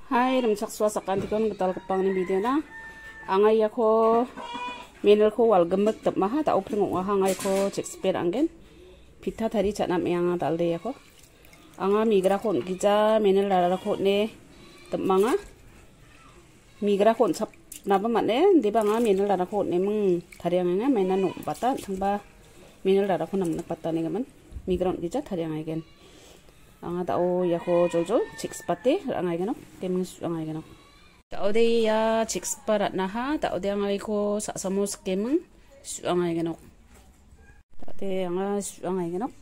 Hai, rumsak suasakan tikon ketal kepang ni video na. Angai ako menel ko wal gemek tep maha ta openg wa hangai ko cek speed anggen. Pita tadi cak nam yang talde ako. Anga migra kon gija menel lara ko ne tep manga. Migra kon sap napa matne di banga menel lara ko ne meng tariangnya mainan nuk bata thangba menel lara ko nam nak bata ne gaman. Migra gija tariang gen. Anga tao yako jol chicks pate angai ganok kemeng angai ganok tao de ya chicks parat naha tao de angai ko sa samos kemeng angai ganok tao de angai ganok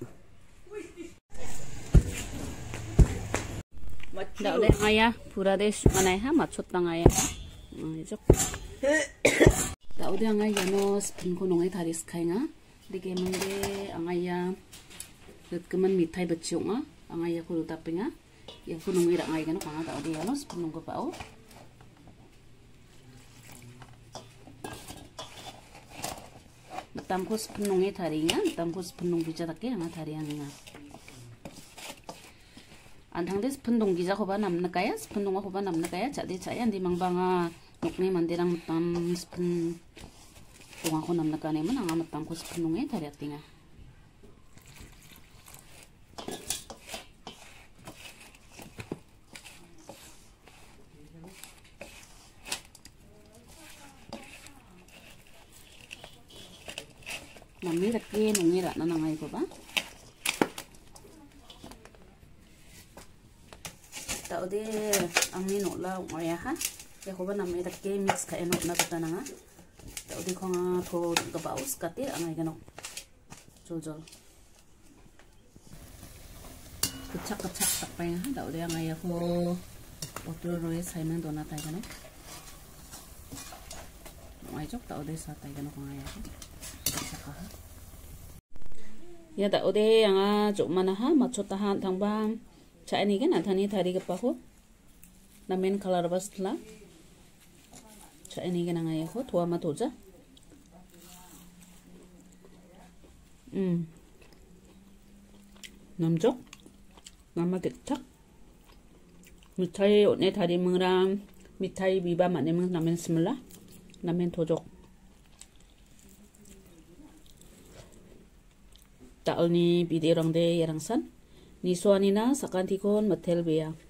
tao de angai ya pura de angai ha machot angai ya jok tao de angai gano spin ko nongai taris kainga de kemeng de angai ya kemen mitai beciunga angai aku tapinga ya aku nunggu ira ngai kano kanga tao dia nos penunggu pao tamkus penungi taringa tamkus penung bija take anga tarianga antang des pendung gija ko ba namna kaya pendung ko ba namna kaya cak de caya di mangbanga nukni mandirang tam pen tunga ko namna kane man anga tamkus penungi tariak tinga nami lagi nungira na nangai ko ba tao de ang nino la ngoya ha ya ko ba nami lagi mix ka enok na kata nga tao de ko nga to gabaus kati angai ganok jol kecak tak pa nga tao de angai ko otro roe saiman dona tay ganok ngai jok tao de sa tay ganok angai ko ya tao de anga jok mana ha machot tahan thangbang cha ani gen athani thari gapa ho namen color basla cha ani gen anga ho thwa ma toja namjok nama ketak mitai ne thari mengrang mitai biba mane meng namen semla namen tojok taal ni bide rong de yarangsan ni suanina sakantikon matel beya